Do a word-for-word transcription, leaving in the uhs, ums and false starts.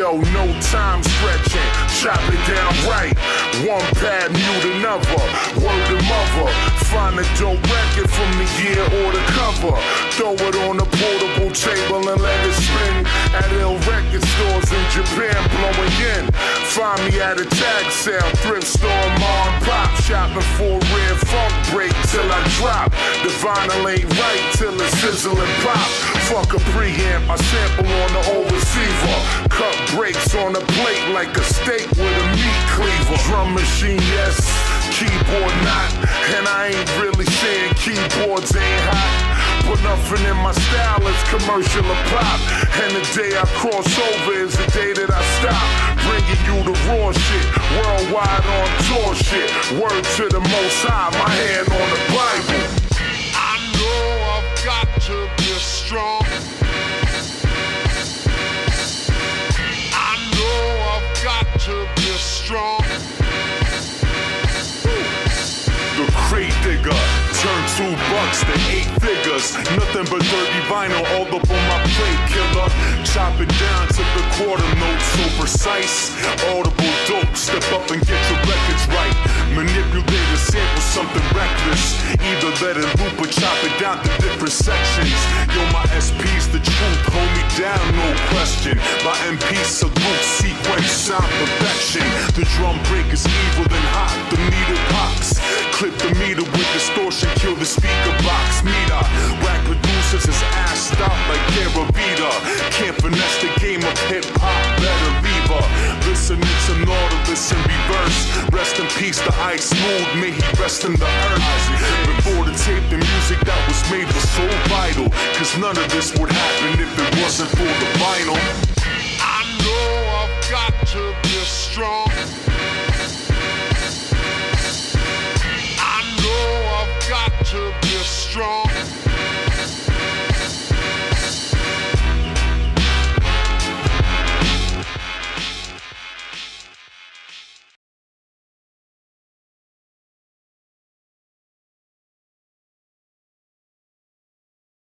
Yo, no time stretching, chop it down right. One pad, mute another, word to mother. Find a dope record from the year or the cover. Throw it on a portable table and let it spin. At ill record stores in Japan, blowing in. Find me at a tag sale, thrift store, mom, pop. Shopping for a rare funk break till I drop. The vinyl ain't right till it sizzle and pop. Fuck a preamp, I sample on the old receiver. Cut breaks on a plate like a steak with a meat cleaver. Drum machine, yes, keyboard not. And I ain't really saying keyboards ain't hot. But nothing in my style is commercial or pop. And the day I cross over is the day that I stop. Bringing you the raw shit, worldwide on tour shit. Word to the Most High, my hand on the Bible. I know I've got to be strong. I know I've got to be strong. The crate digger, turn two bucks to eight figures. Nothing but dirty vinyl all up on my plate, killer. Chop it down to the quarter note, so precise. Audible dope, step up and get your records right. Manipulate a sample, something reckless. Either let it loop or chop it down to different sections. Yo, my S P's the truth, hold me down, no question. My M P salute, sequence, sound perfection. The drum break is evil and hot, the meter pops. Clip the meter with distortion, kill the speaker box meter. Whack producers is assed out like Caravita. Can't finesse the game of hip-hop, better leave her. Listening to Nautilus in reverse. Rest in peace to Ice Smooth, may he rest in the earth. Before the tape, the music that was made was so vital. Cause none of this would happen if it wasn't for the vinyl. I know I've got to be strong. I know I've got to be